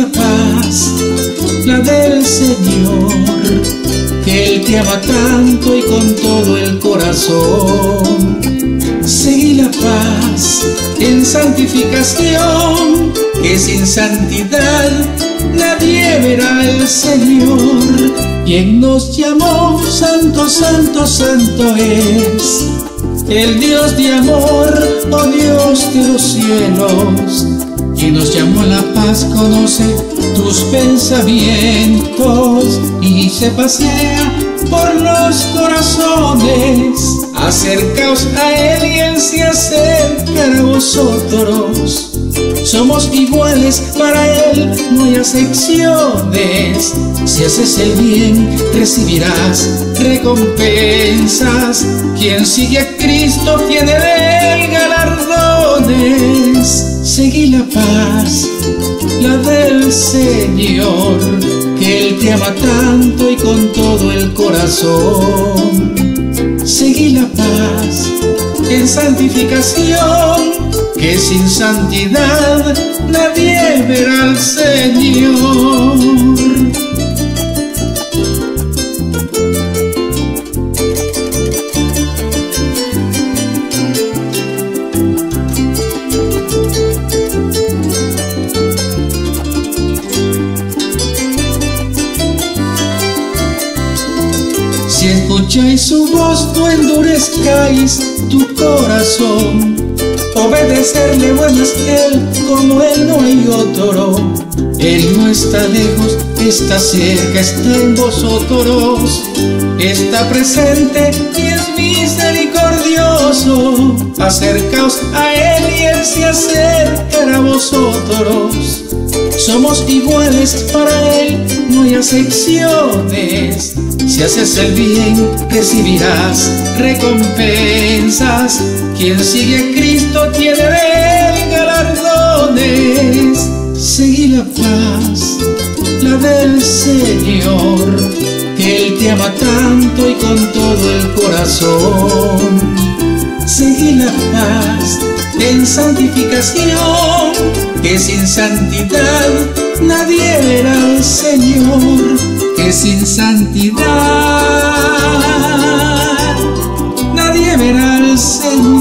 paz, la del Señor, que Él te ama tanto y con todo el corazón. Seguí la paz en santificación, que sin santidad nadie verá al Señor. Quien nos llamó santo, santo, santo es el Dios de amor, oh Dios de los cielos. Quien nos llamó a la paz conoce tus pensamientos y se pasea por los corazones. Acercaos a Él y Él se acercará a vosotros. Somos iguales para Él, no hay acepciones. Si haces el bien, recibirás recompensas. Quien sigue a Cristo tiene de Él galardones. Seguí la paz, la del Señor, que Él te ama tanto y con todo el corazón. Seguí la paz en santificación, que sin santidad nadie verá al Señor. Si escucháis su voz, no endurezcáis tu corazón. Obedecerle bueno es Él, como Él no hay otro. Él no está lejos, está cerca, está en vosotros. Está presente y es misericordioso. Acercaos a Él y Él se acercará a vosotros. Somos iguales para Él, no hay acepciones. Si haces el bien, recibirás recompensas. Quien sigue a Cristo tiene de Él galardones. Seguí la paz, la del Señor, que Él te ama tanto y con todo el corazón. Seguí la paz en santificación, que sin santidad nadie verá al Señor. Que sin santidad nadie verá al Señor.